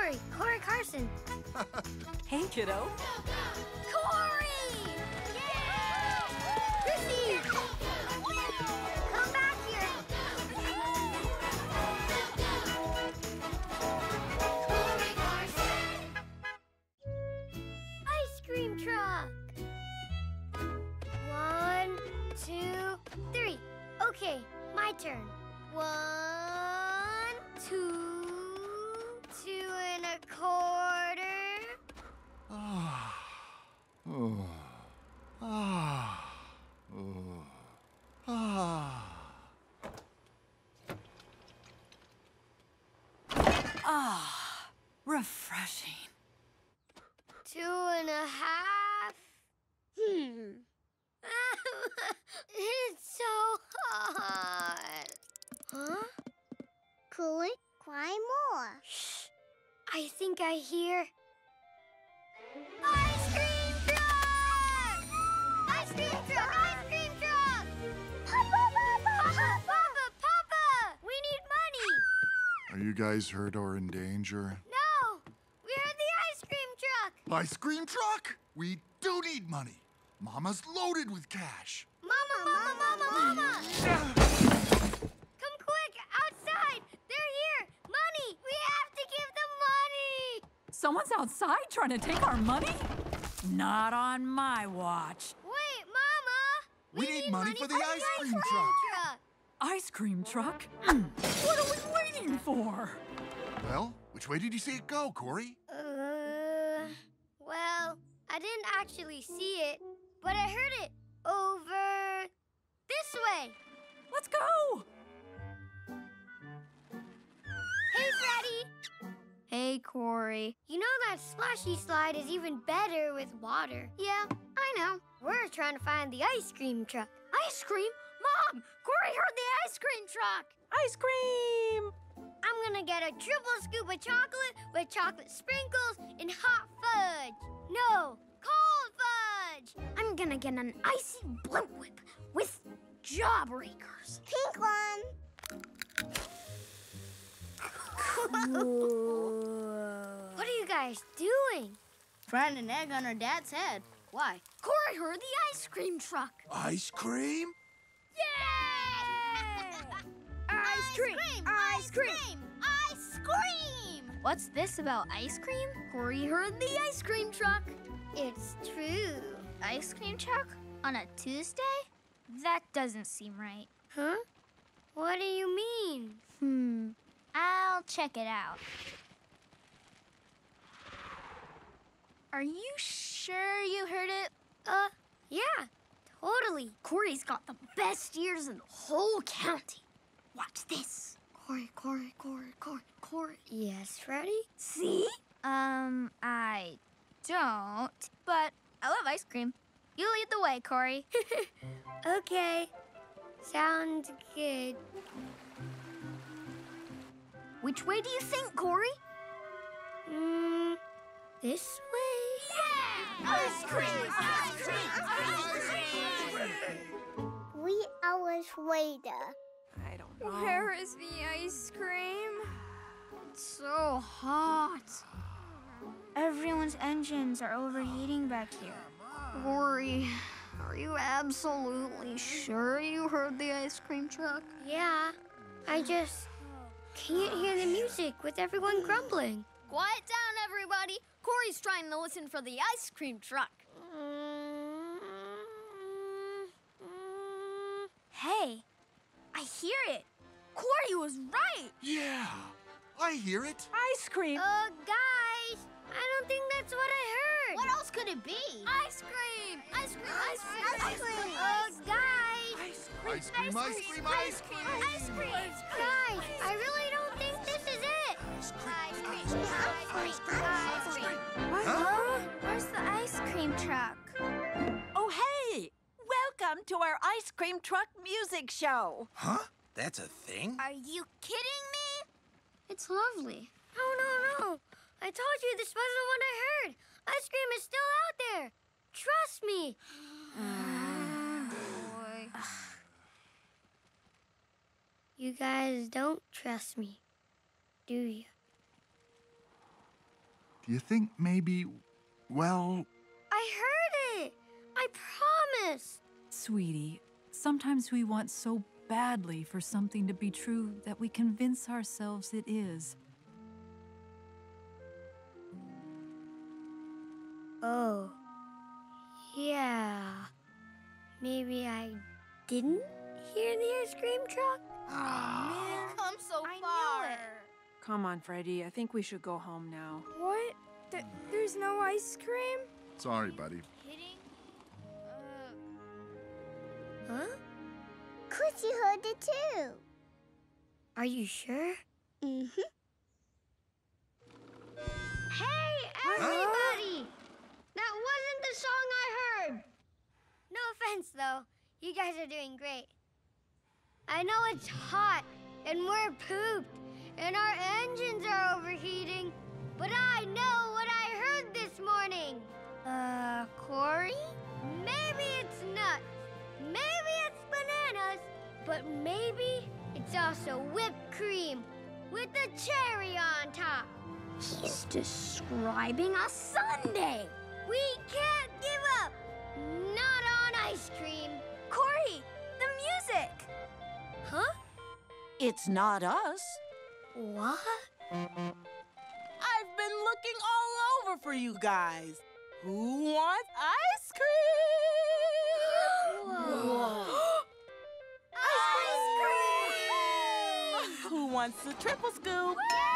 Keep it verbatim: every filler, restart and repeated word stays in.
Cory, Cory Carson. Hey, kiddo. Cory! Yeah! Chrissy! Come back here. Cory Carson. Ice cream truck. One, two, three. Okay, my turn. One, two, two and a quarter. Ah. Oh. Ah. Oh. Ah. Ah, refreshing. Two and a half. Hmm. It's so hot. Huh? Cory, cry more. Shh. I think I hear... Ice cream truck! Ice cream truck! Ice cream truck! Papa, Papa! Papa, Papa, Papa! We need money! Are you guys hurt or in danger? No! We heard the ice cream truck! Ice cream truck? We do need money. Mama's loaded with cash. Mama, Mama, Mama, Mama! Come quick, outside! They're here! Money! We have to give them money! Someone's outside trying to take our money? Not on my watch. Wait, Mama! We, we need, need money, money for the ice cream, cream truck. truck! Ice cream truck? What are we waiting for? Well, which way did you see it go, Cory? Uh, well, I didn't actually see it, but I heard it over this way. Let's go! Hey, Freddie! Hey, Cory. You know that splashy slide is even better with water. Yeah, I know. We're trying to find the ice cream truck. Ice cream? Mom! Cory heard the ice cream truck! Ice cream! I'm gonna get a triple scoop of chocolate with chocolate sprinkles and hot fudge. No, cold fudge! I'm gonna get an icy blimp whip with jawbreakers. Pink one. What are you guys doing? Trying an egg on her dad's head. Why? Cory heard the ice cream truck. Ice cream? Yay! Ice cream! Ice cream! Ice cream! What's this about ice cream? Cory heard the ice cream truck. It's true. Ice cream truck? On a Tuesday? That doesn't seem right. Huh? What do you mean? Hmm. I'll check it out. Are you sure you heard it? Uh, yeah, totally. Cory's got the best ears in the whole county. Watch this. Cory, Cory, Cory, Cory, Cory. Yes, Freddie? See? Um, I don't, but I love ice cream. You lead the way, Cory. Okay. Sounds good. Which way do you think, Cory? Hmm, this way? Yeah! Ice cream! Ice cream! Ice cream! Three hours later. I don't know. Where is the ice cream? It's so hot. Everyone's engines are overheating back here. Cory, are you absolutely sure you heard the ice cream truck? Yeah, I just can't hear the music with everyone grumbling. Quiet down, everybody. Cory's trying to listen for the ice cream truck. Hey, I hear it. Cory was right. Yeah, I hear it. Ice cream! Uh, guys, I don't think that's what I heard. What else could it be? Ice cream! Ice cream! Ice cream! Ice cream! Uh, guys! Ice cream, ice cream, ice cream, ice cream. Ice cream! Guys, I really don't think this is it. Ice cream, Ice cream! ice cream, Ice cream! Huh? Where's the ice cream truck? Oh, hey! Welcome to our ice cream truck music show. Huh? That's a thing? Are you kidding me? It's lovely. Oh, no, no. I told you this wasn't what I heard. Ice cream is still out there. Trust me. Boy. You guys don't trust me, do you? Do you think maybe, well... I heard it! I promise! Sweetie, sometimes we want so badly for something to be true that we convince ourselves it is. Oh. Yeah. Maybe I didn't hear the ice cream truck? Man, Come so I far. knew it. Come on, Freddy. I think we should go home now. What? Th there's no ice cream? Sorry, buddy. Kidding? Uh, Huh? Chrissy heard it too. Are you sure? Mm-hmm. Hey, everybody! That wasn't the song I heard! No offense, though. You guys are doing great. I know it's hot, and we're pooped, and our engines are overheating, but I know what I heard this morning. Uh, Cory? Maybe it's nuts, maybe it's bananas, but maybe it's also whipped cream with a cherry on top. he's describing a sundae. We can't give up. Not on ice cream. Cory, the music! Huh? It's not us. What? I've been looking all over for you guys. Who wants ice cream? Whoa. Ice cream! Who wants a triple scoop?